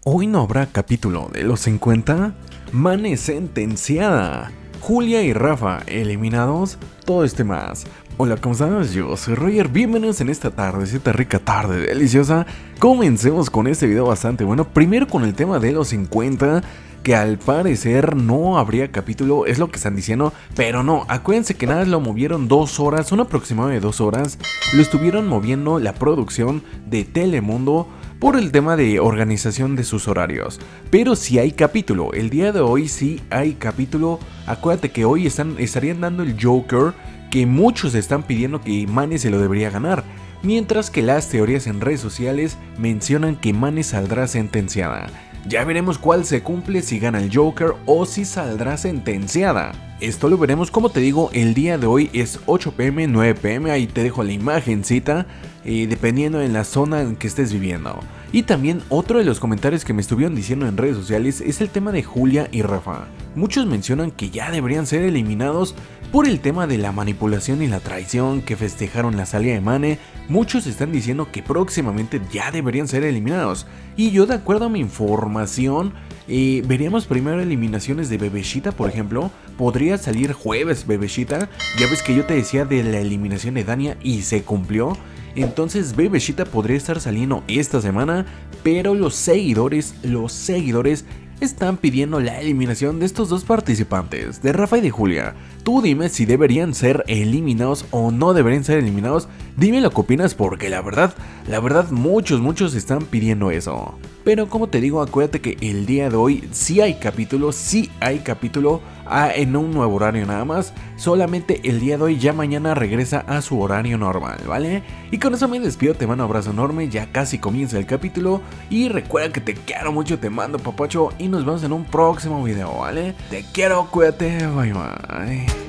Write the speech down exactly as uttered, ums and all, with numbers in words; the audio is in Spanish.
Hoy no habrá capítulo de los cincuenta. Mane sentenciada. Julia y Rafa eliminados. Todo este más. Hola, ¿cómo estás? Yo soy Roger. Bienvenidos en esta tarde, esta rica tarde deliciosa. Comencemos con este video bastante bueno. Primero con el tema de los cincuenta. Que al parecer no habría capítulo, es lo que están diciendo, pero no, acuérdense que nada lo movieron dos horas, un aproximado de dos horas, lo estuvieron moviendo la producción de Telemundo por el tema de organización de sus horarios. Pero si hay capítulo, el día de hoy sí hay capítulo. Acuérdate que hoy están, estarían dando el Joker, que muchos están pidiendo que Mane se lo debería ganar. Mientras que las teorías en redes sociales mencionan que Mane saldrá sentenciada. Ya veremos cuál se cumple, si gana el Joker o si saldrá sentenciada. Esto lo veremos, como te digo, el día de hoy es ocho pm, nueve pm, ahí te dejo la imagencita, eh, dependiendo en la zona en que estés viviendo. Y también otro de los comentarios que me estuvieron diciendo en redes sociales es el tema de Julia y Rafa. Muchos mencionan que ya deberían ser eliminados por el tema de la manipulación y la traición, que festejaron la salida de Mane. Muchos están diciendo que próximamente ya deberían ser eliminados. Y yo, de acuerdo a mi información, eh, veríamos primero eliminaciones de Bebeshita, por ejemplo. Podría salir jueves Bebeshita. Ya ves que yo te decía de la eliminación de Dania y se cumplió. Entonces Bebeshita podría estar saliendo esta semana. Pero los seguidores, los seguidores... están pidiendo la eliminación de estos dos participantes, de Rafa y de Julia. Tú dime si deberían ser eliminados o no deberían ser eliminados. Dime lo que opinas, porque la verdad, la verdad muchos, muchos están pidiendo eso. Pero como te digo, acuérdate que el día de hoy sí hay capítulo, sí hay capítulo ah, en un nuevo horario nada más. Solamente el día de hoy, ya mañana regresa a su horario normal, ¿vale? Y con eso me despido, te mando un abrazo enorme, ya casi comienza el capítulo. Y recuerda que te quiero mucho, te mando papacho y nos vemos en un próximo video, ¿vale? Te quiero, cuídate, bye bye.